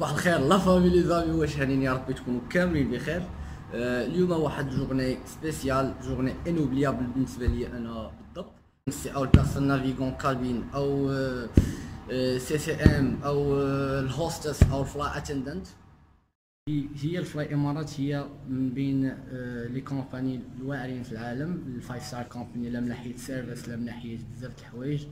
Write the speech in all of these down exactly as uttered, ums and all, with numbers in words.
صباح الخير لا فامي لي زامي، واش هانيين يا ربي تكونوا كاملين بخير. آه اليوم واحد جورني سبيسيال، جورني انوبليابل بالنسبه لي انا بالضبط. سي او البيرسون نافيغون كابين او آه آه سي سي ام او آه الهوستس او الفلاي اتندنت. هي الفلاي امارات هي من بين آه لي كومباني الواعرين في العالم، الفايف ستار كومباني، لا من ناحيه سيرفيس لا من ناحيه بزاف د الحوايج.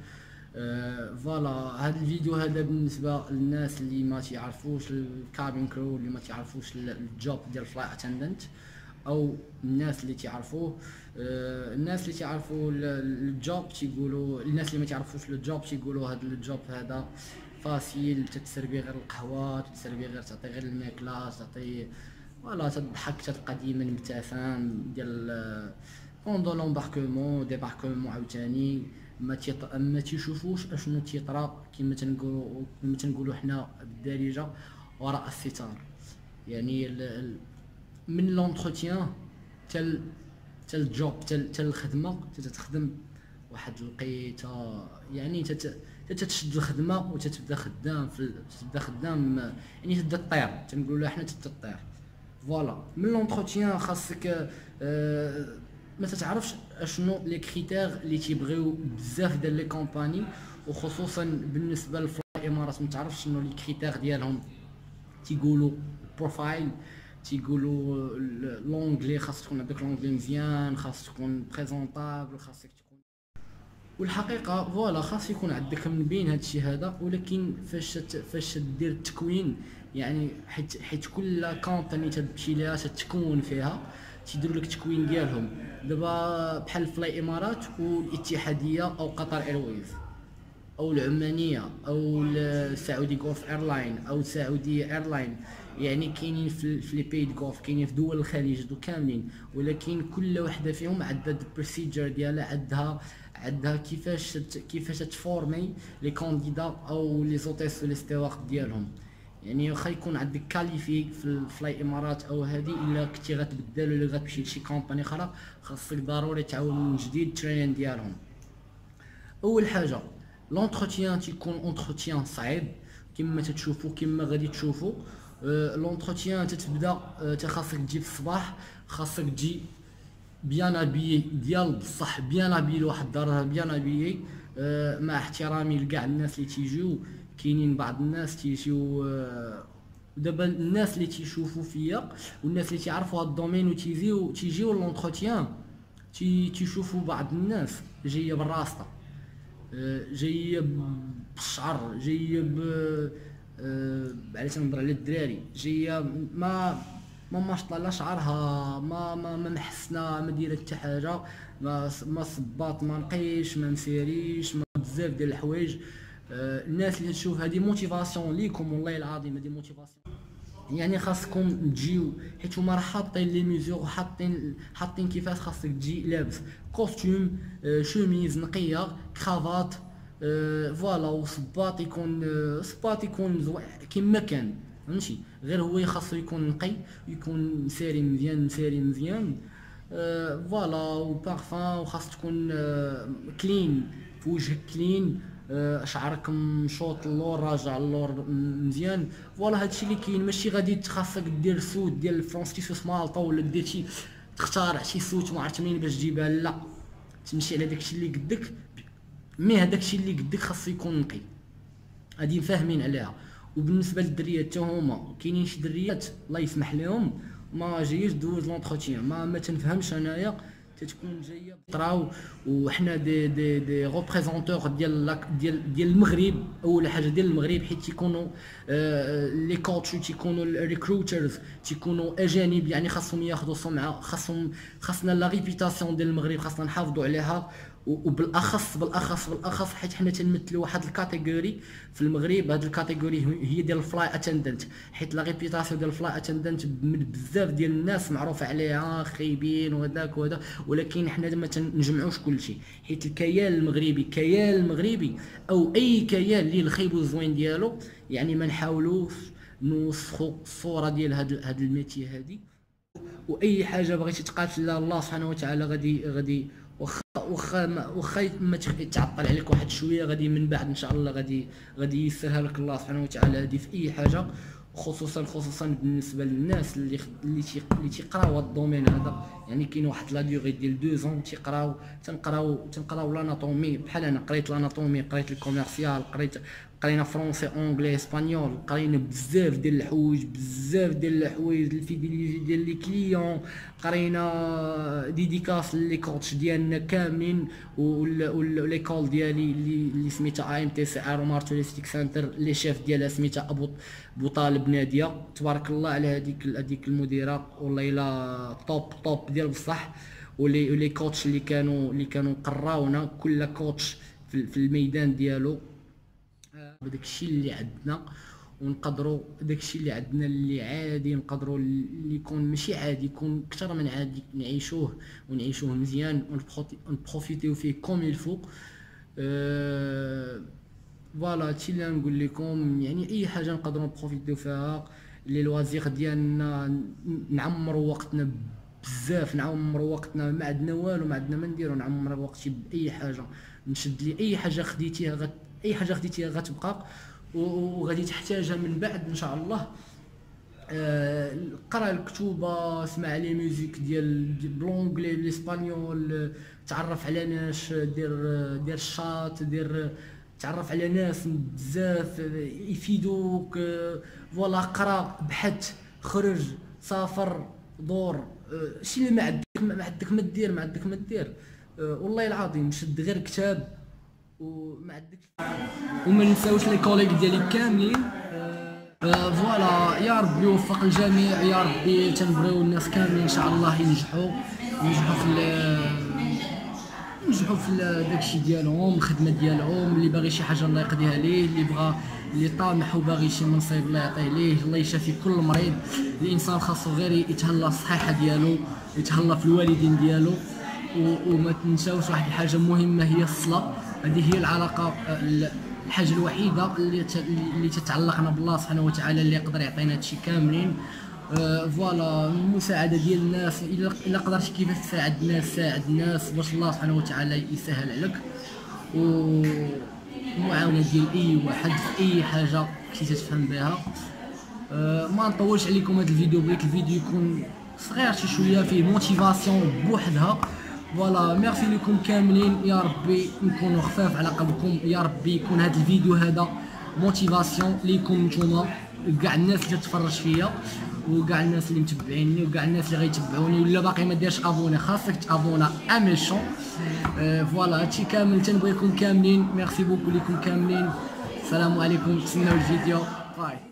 فوالا هذا الفيديو هذا بالنسبه للناس اللي ما تعرفوش الكابين كرو، اللي ما تعرفوش الجوب ديال الفلاي اتندنت، او الناس اللي تعرفوه. الناس اللي تعرفوا الجوب تيقولوا، الناس اللي ما تعرفوش الجوب تيقولوا هذا الجوب هذا فاسيل، تتسربي غير القهوه، تتسربي غير تعطي غير الماكله، تعطي فوالا تضحك، تلقى ديما مبتسم ديال بوندون لومباركمون ديباركمون عاوتاني. ما تيط... ما تيشوفوش اشنو تيطرا، كما تنقولوا كما تنقولوا حنا بالدارجه وراء الستار. يعني ال... ال... من لونتروتيان تال تال الجوب تال تال الخدمه، تتخدم واحد الوقيته، يعني تت... تتشد الخدمه وتتبدا خدام في ال... تبدا خدام، يعني تبدا طير، تنقولوا حنا تبدا طير. فوالا من لونتروتيان خاصك أه... ما تتعرفش اشنو لي كريتير اللي تيبغيو بزاف ديال لي كومباني، وخصوصا بالنسبه للفلاي امارات ما تعرفش شنو لي كريتير ديالهم. تيقولوا بروفايل، تيقولوا لونغلي، خاص تكون عندك لونغلي مزيان، خاص تكون بريزونطابل، خاصك تكون، والحقيقه فوالا خاص يكون عندك من بين هادشي هذا. ولكن فاش فاش دير التكوين، يعني حيت حيت كل كومباني تمشي ليها تتكون فيها، تيديروا لك التكوين ديالهم. دابا بحال فلاي امارات والاتحاديه او قطر ايرويز او العمانيه او السعودي غولف ايرلاين او السعوديه ايرلاين، يعني كاينين في في لي بي دو غولف، كاينين في دول الخليج دو كاملين. ولكن كل وحده فيهم عندها البروسيجر ديالها، عندها عندها كيفاش كيفاش تفورمي لي كانديدا او لي زوتيس لي ستيوارد ديالهم. يعني واخا يكون عندك كاليفي في الفلاي امارات او هذه، الا كنتي غتبدل ولا غتمشي لشي كومباني اخرى، خاصك ضروري تعاود من جديد الترين ديالهم. اول حاجه لونتروتيان تيكون اونتروتيان صعيب كما تتشوفوا، كما غادي تشوفوا. أه لونتروتيان تتبدا، أه خاصك تجي في الصباح، خاصك تجي بيان ابيي ديال بصح، بيان ابيي لواحد الدرجه، بيان ابيي. أه مع احترامي لكاع الناس اللي تيجيو، كاينين بعض الناس تيجيو دابا الناس اللي تيشوفوا فيا والناس اللي تيعرفوا هذا الدومين وتيجيو تيجيو لونتروتيان، تي تيشوفوا بعض الناس جايه بالراسطه، جايه بالشعر، جايه ب علاش نهضر على الدراري، جايه ما ما ماشطه لا شعرها، ما ما ما محسنه، ما دايره حتى حاجه، ما ما صباط، ما نقيش، ما مسيريش، ما بزاف ديال الحوايج. آه الناس اللي تشوف هذه موتيفاسيون ليكم، والله العظيم هذه موتيفاسيون. يعني خاصكم تجيو، حيت هما راه حاطين لي ميزور، حاطين حاطين كيفاش خاصك تجي لابس كوستيم، آه شوميز نقيه، كرافات، آه فوالا، وصباط يكون آه صباط يكون زوين كما كان، فهمتي؟ غير هو خاصو يكون نقي، يكون ساري مزيان، ساري مزيان، آه فوالا، وبارفان، وخاص تكون آه كلين في وجهك، كلين، آه شعرك مشوط اللور، راجع اللور مزيان. فوالا هادشي اللي كاين. ماشي غادي خاصك دير سوت ديال فرانسيسوس مالطا، ولا دير شي تختار شي سوت ما عرفت منين باش تجيبها، لا، تمشي على داكشي اللي قدك. مي هداكشي اللي قدك خاصو يكون نقي، غادي فاهمين عليها. وبالنسبه للدريات حتى هما كاينين شي دريات الله يسمح لهم ما جايش دوز لونتروتيان، ما ما تنفهمش انايا، تتكون جايه طراو. وحنا دي دي دي ريبريزونتور ديال ديال ديال المغرب، اول حاجه ديال المغرب، حيت تيكونوا آه لي كوتش، تيكونوا الريكروترز، تيكونوا اجانب، يعني خاصهم ياخذوا سمعه، خاصهم خاصنا لا ريبيتاسيون ديال المغرب خاصنا نحافظوا عليها. وبالاخص بالاخص بالاخص حيت حنا تنمثلوا واحد الكاتيجوري في المغرب، هاد الكاتيجوري هي ديال الفلاي اتندنت، حيت لا ريبيتاسيون ديال الفلاي اتندنت من بزاف ديال الناس معروف عليها خايبين وهذاك وهذا. ولكن حنا ما تنجمعوش كلشي، حيت الكيان المغربي كيان المغربي او اي كيان اللي الخايب والزوين ديالو، يعني ما نحاولوش نوسخوا الصوره ديال هاد هاد الميتي هادي. واي حاجه بغيتي تقاتل الله سبحانه وتعالى غادي غادي واخا واخا واخا ما تعطل عليك واحد شويه، غادي من بعد ان شاء الله غادي غادي يسرها لك الله سبحانه وتعالى هذه في اي حاجه. خصوصا خصوصا بالنسبه للناس اللي اللي اللي تيقراو هذا الدومين هذا. يعني كاين واحد لا ديوغي ديال دو زون تيقراو تنقراو تنقراو لاناتومي. بحال انا قريت لاناتومي، قريت الكوميرسيال، قريت قرينا فرونسي اونغلي اسبانيول، قرينا بزاف ديال الحوايج بزاف ديال الحوايج الفيديليتي ديال لي كليون، قرينا ديديكاس لي كوتش ديالنا كاملين. وليكول ديالي اللي اللي سميتها اي ام تي سي ايرو توريستيك سنتر، لي شيف ديالها سميتها ابو ابو طالب ناديه. تبارك الله على هذيك هذيك المديره، والله الا توب توب ديال بصح. ولي ولي كوتش اللي كانوا اللي كانوا قراونا، كل كوتش في, في الميدان ديالو. بداك الشيء اللي عندنا ونقدروا داك الشيء اللي عندنا اللي عادي نقدروا اللي يكون ماشي عادي، يكون اكثر من عادي، نعيشوه ونعيشوه مزيان ونبروفيتيو فيه كوم الفو. أه فوالا هادشي اللي نقول لكم. يعني اي حاجه نقدروا نبروفيتيو فيها. لي لوازيغ ديالنا نعمروا وقتنا بزاف، نعمروا وقتنا ما عندنا والو، ما عندنا ما نديرو، نعمر وقتي باي حاجه. نشد لي اي حاجه خديتيها غت اي حاجه خديتيها غتبقى وغادي تحتاجها من بعد ان شاء الله. آه، قرا الكتوبه، سمع لي ميوزيك ديال بلونغلي الاسبانيول، تعرف على ناس، دير دير الشات، دير تعرف على ناس بزاف يفيدوك. آه، فوالا قرا، بحث، خرج، سافر، دور. آه، شي اللي ما عندك ما عندك ما دير ما عندك ما دير. آه، والله العظيم شد غير كتاب وما عندكش. وما نساوش لي كوليك ديالي كاملين. أه فوالا، يا ربي يوفق الجميع، يا ربي تنبغيو الناس كاملين ان شاء الله ينجحوا ينجحوا في ينجحوا في داكشي ديالهم، الخدمه ديالهم. اللي باغي شي حاجه الله يقضيها ليه، اللي بغى اللي طامح وباغي شي منصب الله يعطيه ليه، الله يشافي كل مريض. الانسان خاصو غير يتهلا الصحيحه ديالو، يتهلا في الوالدين ديالو. وما تنساوش واحد الحاجه مهمه هي الصلاه. هذه هي العلاقه الحاجه الوحيده اللي اللي تتعلقنا بالله سبحانه وتعالى، اللي يقدر يعطينا هادشي كاملين. أه فوالا، المساعده ديال الناس، الا الا قدرتي كيفاش تساعد الناس ساعد الناس باش الله سبحانه وتعالى يسهل عليك. والمعاونه ديال اي واحد في اي حاجه كنتي تفهم بها. أه ما نطولش عليكم هذا الفيديو، بغيت الفيديو يكون صغير شي شويه، فيه موتيفاسيون بوحدها. فوالا، ميرسي لكم كاملين، يا ربي نكونوا خفاف على قلبكم، يا ربي يكون هذا الفيديو هذا موتيفاسيون ليكم نتوما، كاع الناس اللي تتفرج فيا، وكاع الناس اللي متبعيني، وكاع الناس اللي غيتبعوني. ولا باقي ما ديرش ابوني، خاصك تابونا اميشون. أه فوالا، هادشي كامل تنبغيكم كاملين. ميرسي بوكو ليكم كاملين. السلام عليكم، تسناو الفيديو. باي.